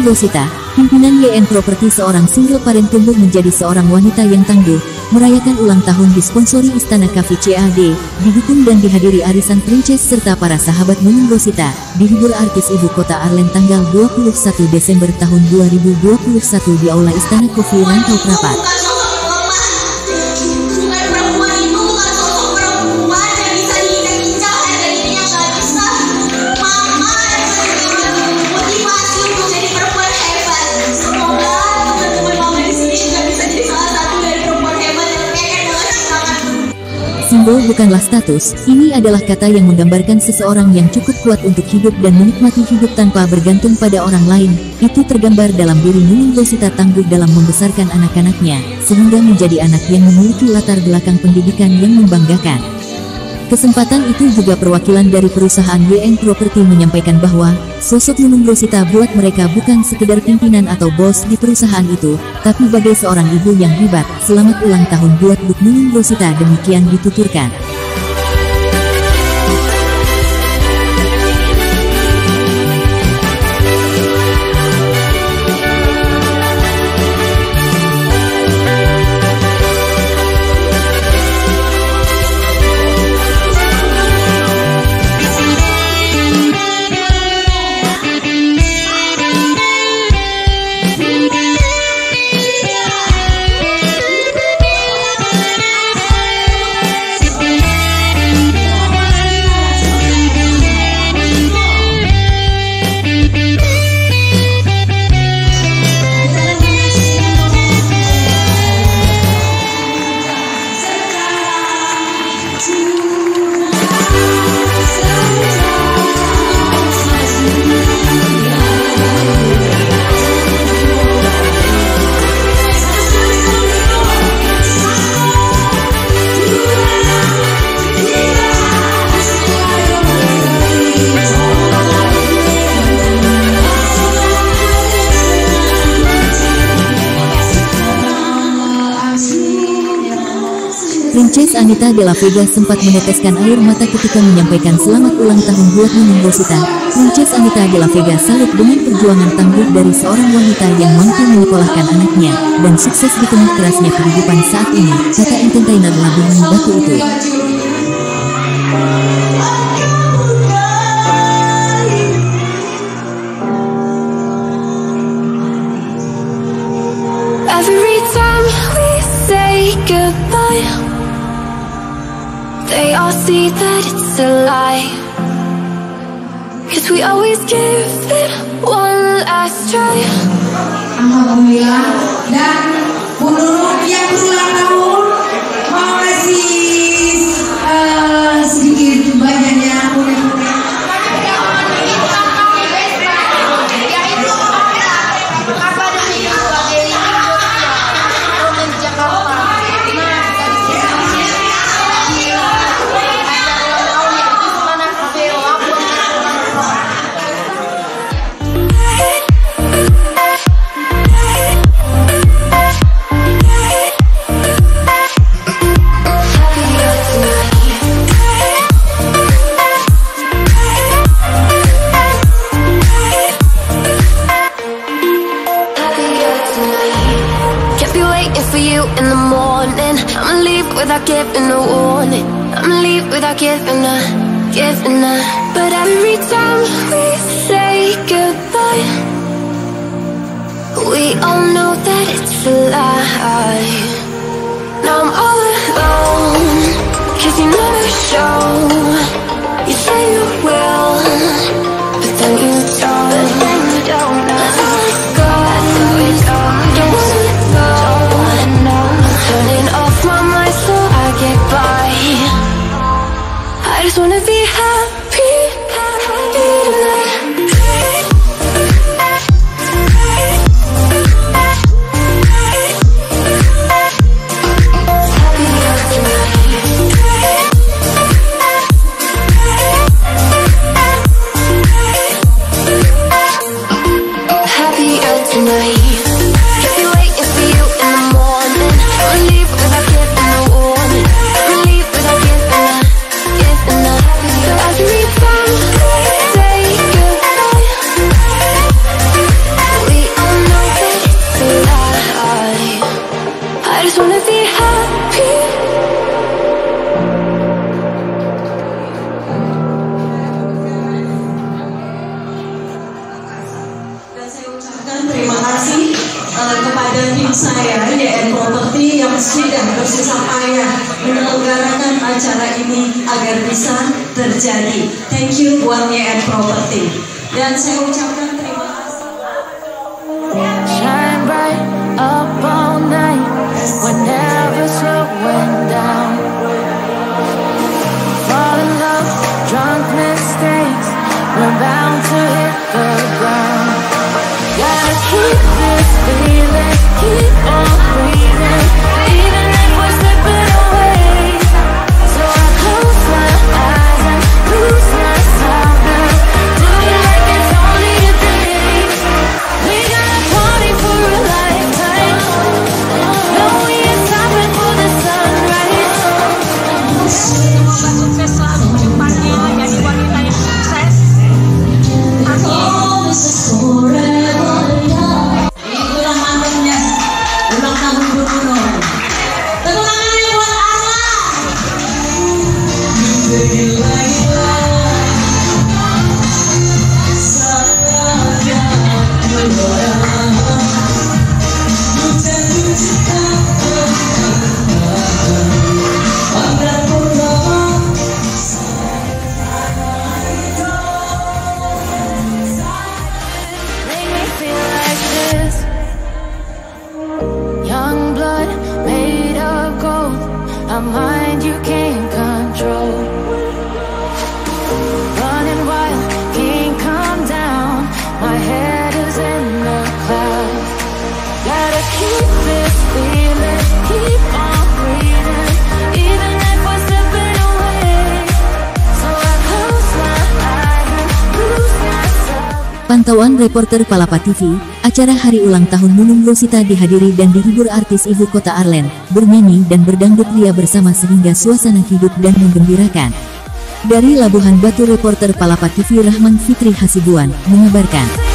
Nunung Rosita, pimpinan YN Property seorang single parent tumbuh menjadi seorang wanita yang tangguh, merayakan ulang tahun disponsori Istana Cafe CAD, didukung dan dihadiri arisan Princess serta para sahabat Nunung Rosita, dihibur artis ibu kota Arlen tanggal 21 Desember tahun 2021 di Aula Istana Coffee Rantau Prapat. Simbol bukanlah status, ini adalah kata yang menggambarkan seseorang yang cukup kuat untuk hidup dan menikmati hidup tanpa bergantung pada orang lain. Itu tergambar dalam diri Nunung Rosita tangguh dalam membesarkan anak-anaknya, sehingga menjadi anak yang memiliki latar belakang pendidikan yang membanggakan. Kesempatan itu juga perwakilan dari perusahaan YN Property menyampaikan bahwa sosok Nunung Rosita buat mereka bukan sekedar pimpinan atau bos di perusahaan itu, tapi bagai seorang ibu yang hebat. Selamat ulang tahun buat Bu Nunung Rosita, demikian dituturkan. Princess Anita de la Vega sempat meneteskan air mata ketika menyampaikan selamat ulang tahun buat Nunung Rosita. Princess Anita de la Vega salut dengan perjuangan tangguh dari seorang wanita yang mampu menyekolahkan anaknya dan sukses di tengah kerasnya kehidupan saat ini, kata entertainer Labuhan Batu itu. Every time we say goodbye, they all see that it's a lie, 'cause we always give it one last try. Alhamdulillah, dan Bu Nunung yang berulang tahun mau kasih sedikit banyaknya without giving a warning. I'ma leave without giving a. But every time we say goodbye, we all know that it's a lie. Now I'm all alone, 'cause you never show. You say you will, but then you don't. Let's let go, don't wanna let go. I'm turning off my mind so I get by. I just wanna be happy tonight. We saya, YN Property, yang sudah bersusah payah menyelenggarakan acara ini agar bisa terjadi. Thank you buat YN Property. Dan saya ucapkan terima kasih. Shine bright up all night, we're never slowing down. Fall in love, drunk mistakes, we're bound to hit the ground. Gotta keep this feeling, keep on breathing, even if we're slipping away. So I close my eyes and lose myself now, do it like it's only a day. We got a party for a lifetime, no we ain't stopping for the sunrise. Sukses selalu dipanggil jadi wanita yang sukses. Itulah mantapnya ulang tahun Bruno. Tepuk tangannya buat Arla. Make me feel like this. Young blood made of gold, a mind you can't control. Running wild, can't calm down, my head is in the clouds. Gotta keep this feeling, keep on breathing, even if we're slipping away. So I close my eyes and lose myself. Pantauan reporter Palapa TV, acara hari ulang tahun Nunung Rosita dihadiri dan dihibur artis ibu kota Arlen, bernyanyi dan berdangdut ria bersama sehingga suasana hidup dan menggembirakan. Dari Labuhan Batu reporter Palapa TV Rahman Fitri Hasibuan mengabarkan.